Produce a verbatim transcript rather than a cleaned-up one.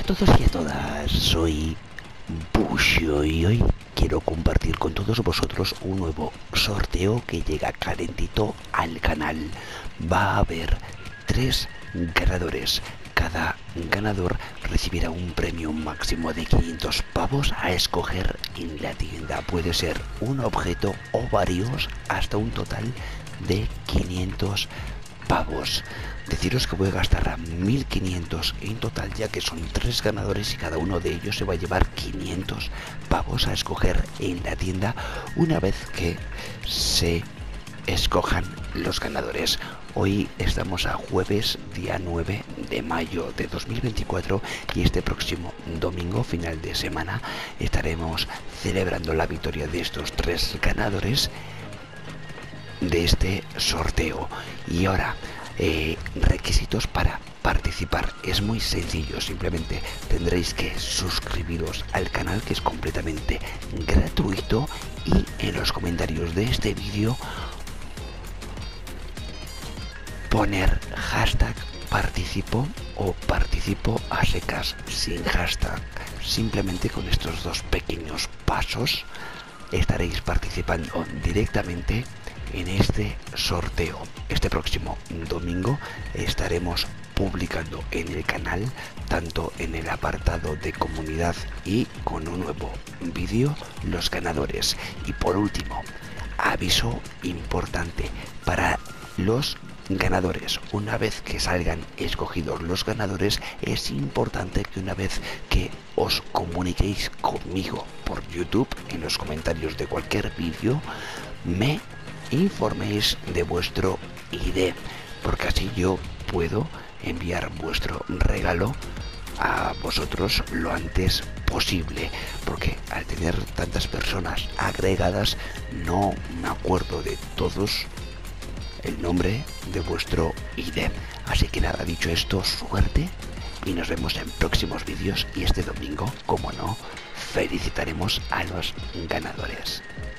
todos y a todas, soy Bushio y hoy quiero compartir con todos vosotros un nuevo sorteo que llega calentito al canal. Va a haber tres ganadores. Cada ganador recibirá un premio máximo de quinientos pavos a escoger en la tienda. Puede ser un objeto o varios, hasta un total de quinientos pavos. Deciros que voy a gastar mil quinientos en total, ya que son tres ganadores y cada uno de ellos se va a llevar quinientos pavos a escoger en la tienda una vez que se escojan los ganadores. Hoy estamos a jueves, día nueve de mayo de dos mil veinticuatro, y este próximo domingo, final de semana, estaremos celebrando la victoria de estos tres ganadores de este sorteo. Y ahora, eh, requisitos para participar. Es muy sencillo, simplemente tendréis que suscribiros al canal, que es completamente gratuito, y en los comentarios de este vídeo poner hashtag participo o participo a secas sin hashtag. Simplemente con estos dos pequeños pasos estaréis participando directamente en este sorteo. Este próximo domingo estaremos publicando en el canal, tanto en el apartado de comunidad y con un nuevo vídeo, los ganadores. Y por último, aviso importante para los ganadores. Una vez que salgan escogidos los ganadores, es importante que una vez que os comuniquéis conmigo por YouTube, en los comentarios de cualquier vídeo, me informéis de vuestro I D, porque así yo puedo enviar vuestro regalo a vosotros lo antes posible, porque al tener tantas personas agregadas no me acuerdo de todos el nombre de vuestro I D. Así que nada, dicho esto, suerte y nos vemos en próximos vídeos, y este domingo, como no, felicitaremos a los ganadores.